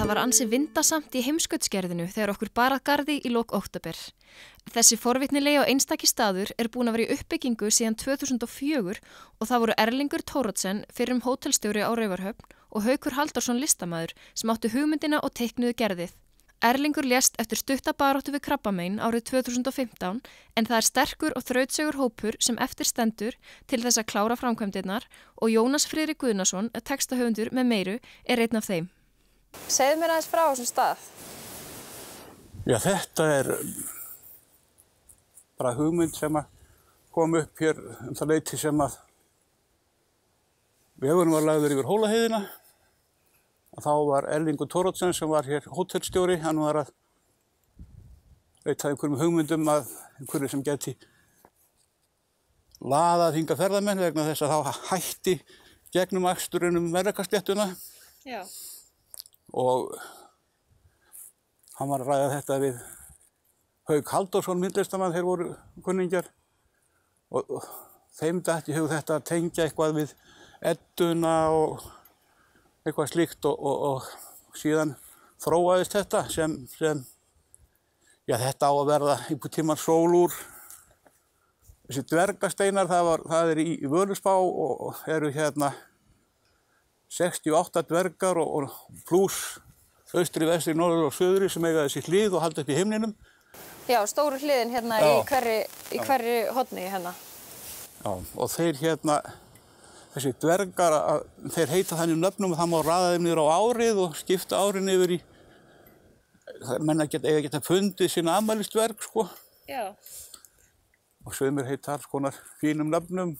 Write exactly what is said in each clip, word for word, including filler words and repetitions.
það var ansi vindasamt í heimskautsgerðinu þegar okkur bar að garði í lok október. Þessi forvitnilegi og einstaki staður er búin að vera í uppbyggingu síðan tvö þúsund og fjögur og það voru Erlingur Thoroddsen, fyrrum hótelstjóri á Raufarhöfn, og Haukur Halldórsson listamaður sem áttu hugmyndina og teiknuðu gerðið. Erlingur lést eftir stutta baráttu við krabbamein árið tvö þúsund og fimmtán en það er sterkur og þrautsegur hópur sem eftir stendur til þess að klára framkvæmdirnar og Jónas Friðrik Guðnason, textahöfundur með meiru, er einn af þeim. Segðu mér aðeins frá þessum stað. Já, þetta er bara hugmynd sem að kom upp hér um það leyti sem að vegurinn var lagður yfir Hólaheiðina. Þá var Erlingur Thoroddsen sem var hér hótelstjóri, hann var að leita einhverjum hugmyndum að einhverju sem geti laðað hingað ferðamenn vegna þess að þá hætti gegnum aksturinn um Melrakkasléttuna. Já. Og hann var að ræða þetta við Hauk Halldórsson, myndlistamann, þeir voru kunningjar og, og þeim datt í hug þetta að tengja eitthvað við Edduna og eitthvað slíkt og, og, og síðan þróaðist þetta sem, sem já, þetta á að verða einhvern tímann sól úr. Þessi dvergasteinar, það, var, það er í, í Völuspá og, og eru hérna sextíu og átta dvergar og, og pluss austri, vestri, norður og söðri sem eiga þessi hlið og halda upp í himninum. Já, stóru hliðin hérna Já. í hverri, í hverri horni hérna. Já, og þeir hérna þessi dvergar, að, þeir heita þannig nöfnum og það má raða þeim niður á árið og skipta árin yfir í, menn að geta, geta fundið sína afmælisdverg, sko. Já. Og sumir heita alls konar fínum nöfnum,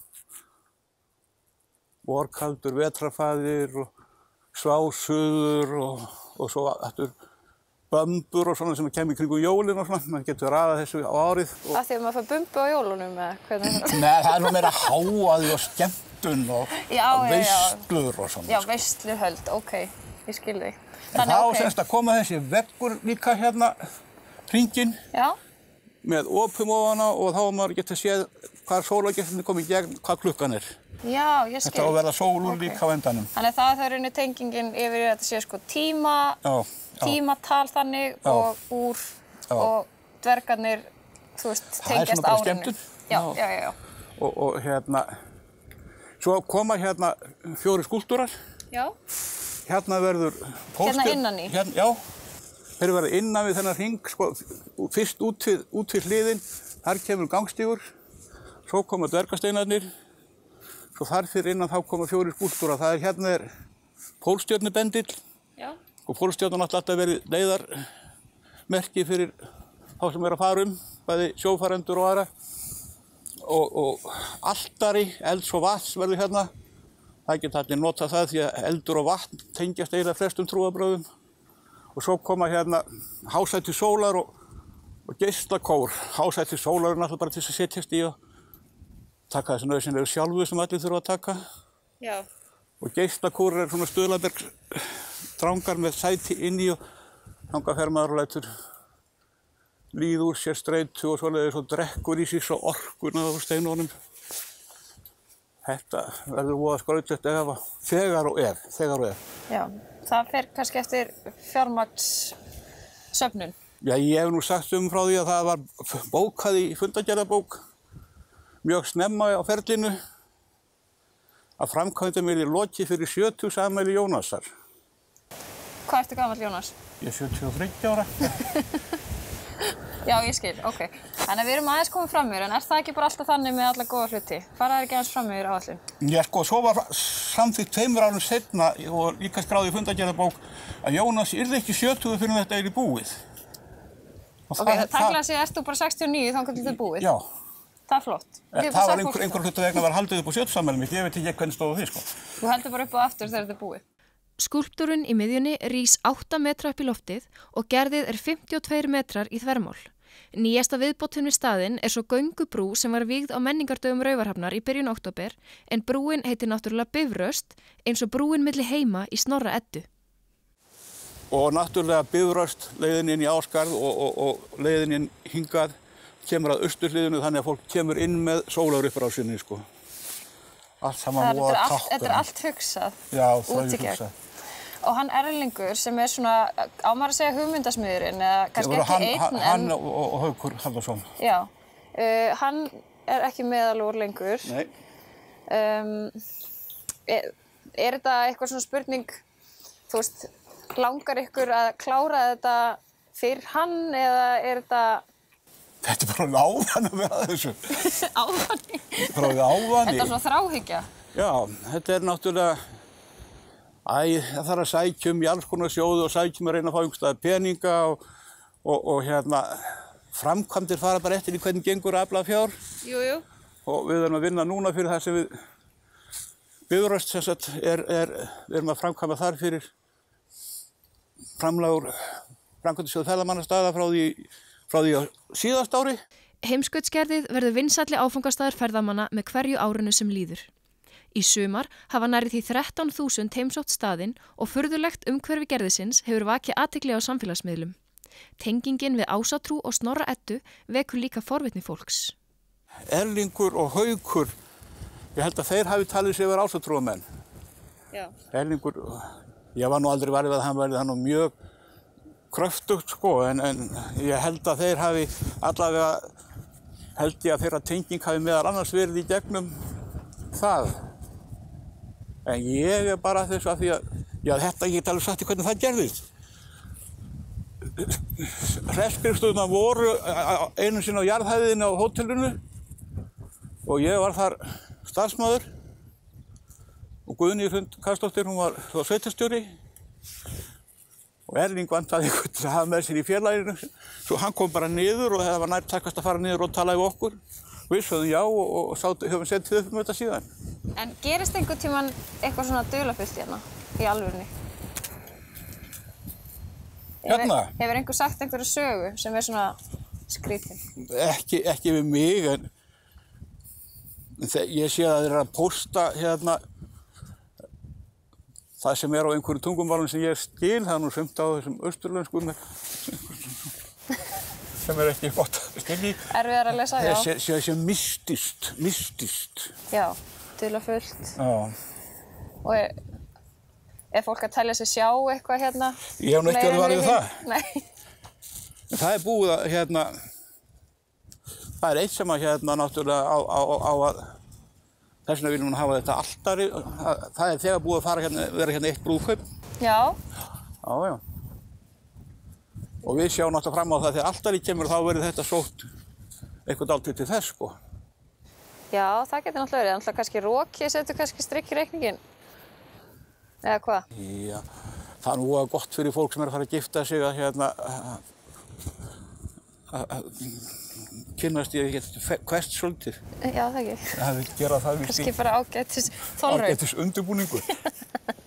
Vorkaldur, Vetrarfaðir og Svásuður og, og svo aftur Bömbur og svona sem kemur í kringum jólin og svona, maður getur raðað þessu á árið. Af því að maður fær bumbu á jólunum eða hvernig? Nei, það er nú meira háaði og skemmtun og já, veislur og svona. Já, veisluhöld, ok, ég skil þig. En þá okay. Semst að koma þessi veggur líka hérna, hringinn, með opum ofana og þá maður getur séð hvað sólargeislarnir komið í gegn, hvað klukkan er. Já, ég skil. Þetta á að verða sólur okay. líka á endanum. Þannig það er það rauninu tengingin yfir að þetta sé sko tíma, já, já. tímatal þannig já. Og úr já. Og dvergarnir, þú veist, tengjast árinu. Það er svona bara skemmtun. Já, já, já. já. Og, og hérna, svo koma hérna fjóri skúlptúrar. Já. Hérna verður póster. Hérna innan í. Hérna, já, þeir verða innan við þennan hring, sko, fyrst út við, út við hliðin, þar kemur gangstígur, svo koma dvergasteinarnir. Svo þar fyrir innan þá koma fjórir skúlptúrar. Það er hérna er pólstjörnubendill. Já. Og pólstjörnun átti alltaf verið leiðarmerki fyrir þá sem er að fara um, bæði sjófarendur og aðra. Og, og altari, elds og vatns verður hérna. Það geta allir notað það því að eldur og vatn tengjast eiginlega flestum trúarbrögðum. Og svo koma hérna hásæti sólar og, og geislakór. Hásæti sólar er náttúrulega bara til þess að setjast í og taka þessi nauðsynlegu sjálfu sem allir þurfa að taka. Já. Og geislakór er svona stuðlaberg drangar með sæti inn í og þangað fer maður og lætur líða úr sér streitu og svoleiðis og drekkur í sig svo orkuna á steinunum. Þetta verður voða skrautlegt ef að þegar og er, þegar og er. Já, það fer kannski eftir fjármagnssöfnun. Já, ég hef nú sagt um frá því að það var bókað í fundargerðarbók mjög snemma á ferlinu að framkvæmdum yrði lokið fyrir sjötugsafmæli Jónasar. Hvað ertu gamall, Jónas? Ég er sjötíu og þriggja ára. Já, ég skil, ok. Þannig að við erum aðeins komið fram yfir, en er það ekki bara alltaf þannig með alla góða hluti? Fara þær ekki aðeins fram yfir áætlun? Já, sko, svo var samþykkt tveimur árum seinna og líka skráð í fundargerðarbók að Jónas yrði ekki sjötugur fyrir þetta yrði búið. Og ok, það tækla sig, ert þú bara sextíu og níu þannig að þetta er búið? Já. Það er flott. Það var einhver, einhver hluta vegna var haldið upp á sjötugsafmælið mitt, ég veit ekki hvernig stóð því, sko. Þú heldur bara upp á aftur þegar þetta er búið? Skúlptúrinn í miðjunni rís átta metra upp í loftið og gerðið er fimmtíu og tveir metrar í þvermál. Nýjasta viðbótin við staðinn er svo göngubrú sem var vígð á menningardögum Raufarhafnar í byrjun október en brúin heitir náttúrulega Bifröst eins og brúin milli heima í Snorra Eddu. Og náttúrulega Bifröst leiðin inn í Ásgarð og, og, og leiðin inn hingað kemur að austurhliðinu þannig að fólk kemur inn með sólarupprásinni, sko. Allt saman voða tákn. Þetta er allt hugsað. Já, það er hugsað. og hann Erlingur sem er svona, á maður að segja hugmyndasmiðurinn, eða kannski ekki hann, einn, hann, en... Hann og, og Haukur Halldórsson. Já, uh, hann er ekki meðal úr lengur. Nei. Um, er, er þetta eitthvað svona spurning, þú veist, langar ykkur að klára þetta fyrir hann, eða er þetta... Þetta er bara áðan að vera þessu. Áðan? Bara áðan. Þetta er svona þráhyggja? Já, þetta er náttúrulega, æ, það þarf að sækja um í alls konar sjóði og sækja um að reyna að fá einhverstaðar peninga og, og, og hérna, framkvæmdir fara bara eftir í hvernig gengur að afla fjár. Jú, jú. Og við erum að vinna núna fyrir það sem við Bifröst sem sagt er, er, við erum að framkvæma þar fyrir framlagur framkvæmdasjóð ferðamannastaða frá því, frá því á síðast ári. Heimskautsgerðið verður vinsælli áfangastaður ferðamanna með hverju árinu sem líður. Í sumar hafa nærri því þrettán þúsund heimsótt staðinn og furðulegt umhverfi gerðisins hefur vakið athygli á samfélagsmiðlum. Tengingin við Ásatrú og Snorra Eddu vekur líka forvitni fólks. Erlingur og Haukur, ég held að þeir hafi talið sig vera ásatrúarmenn. Já. Erlingur, ég var nú aldrei varið að hann verði hann mjög kröftugt sko, en, en ég held að þeir hafi allavega, held ég að þeirra tenging hafi meðal annars verið í gegnum það. En ég er bara þessu að því að, já þetta ég get alveg sagt í hvernig það gerðist. Hressskrifstofurnar voru einu sinni á jarðhæðinni á hótelinu og ég var þar starfsmaður og Guðný Hrund Karlsdóttir, hún var sveitarstjóri og Erling vantaði einhvern til að hafa með sér í félaginu. Svo hann kom bara niður og það var nærtækast að fara niður og tala við okkur. Við sögðum já og, og sátt, höfum setið upp um þetta síðan. En gerist einhvern tímann eitthvað svona dularfullt hérna í alvörunni? Hérna? Hefur, hefur einhver sagt einhverju sögu sem er svona skrítin? Ekki, ekki við mig, en ég sé að þeir eru að pósta hérna það sem er á einhverju tungumálum sem ég skil, það er nú sumt á þessum austurlenskum sem er ekki gott að skilja í. Erfiðar að lesa, já. Það sé sem mystist, mystist. Já, dularfullt. Já. Og er, er fólk að telja sig sjá eitthvað hérna? Ég hef nú ekki alveg varið við það. Nei. En það er búið að hérna, það er eitt sem að hérna náttúrulega á, á, á að þess vegna viljum við hafa þetta altari. Það er þegar búið að fara hérna, vera hérna eitt brúðkaup. Já. Já, já. Og við sjáum náttúrulega fram á það að þegar altari kemur þá verður þetta sótt eitthvað dálítið til þess, sko. Já, það getur náttúrulega verið. Náttúrulega kannski roki setur kannski strikk í reikninginn. Eða hvað? Já, það er nú gott fyrir fólk sem er að fara að gifta sig að hérna að kynnast ég ekkert hvert svolítið. Já, það ekki. Það vil gera það. Kannski bara ágætis þolraun. Ágætis undirbúningur.